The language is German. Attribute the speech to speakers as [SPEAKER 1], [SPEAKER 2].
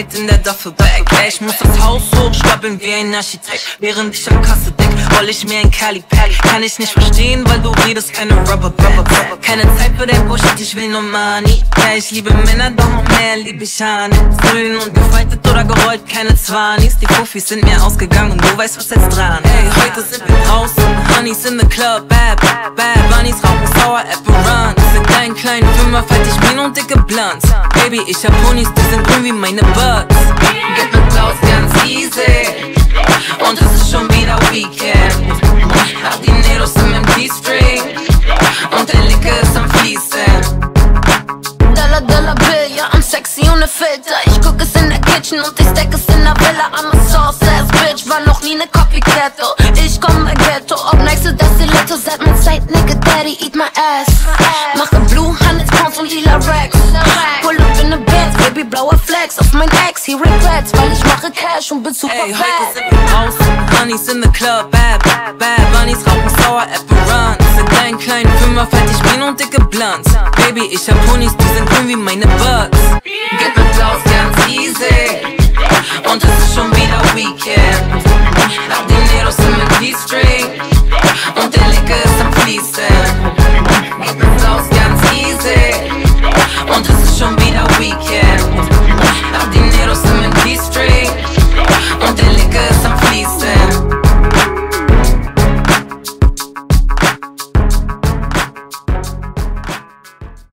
[SPEAKER 1] Geld in der Duffelbag. Ich muss das Haus hochstapeln wie ein Architekt. Während ich am Kasse deck, roll ich mir ein Cali-Pack. Kann ich nicht verstehen, weil du redest keine Rubber-Band. Keine Zeit für den Bullshit, ich will nur Money. Ja, ich liebe Männer, doch noch mehr lieb ich Honey. Grün und gefaltet oder gerollt, keine Zwannis. Die Profis sind mir ausgegangen und du weißt, was jetzt dran. Ey, heute sind wir draußen, Honeys in the club. Bad Bunnies rauchen Sour Apple Run. Für deinen kleinen Fünfer falte ich Minen und dicke Blunts. Baby, ich hab Ponys, die sind grün wie meine Buds. Get mit Klaus ganz easy. Und es ist schon wieder Weekend. Hab die Neros im MP-String. Und der Licke ist am Fließen.
[SPEAKER 2] Dollar Bill, ja, I'm sexy ohne Filter. Ich guck es in der Kitchen und ich stack es in der Villa. I'm a sauce-ass bitch, war noch nie ne Copycat. Ich komm bei Ghetto, up next to Destiletto. Seit mein Zeit, nigga, daddy, eat my ass. Mache Blue, Handelspounds und lila Racks. Pull up in the Benz, baby, blauer Flex. Auf mein Ex, he regrets, weil ich mache Cash und bin super
[SPEAKER 1] Ey,
[SPEAKER 2] bad.
[SPEAKER 1] heute sind wir draußen, Honeys in the club. Bad Bunnies rauchen Sour Apple Run. Für deinen kleinen Fünfer falte ich Minen und dicke Blunts. Baby, ich hab Ponys, die sind grün wie meine Buds. Get mit Klaus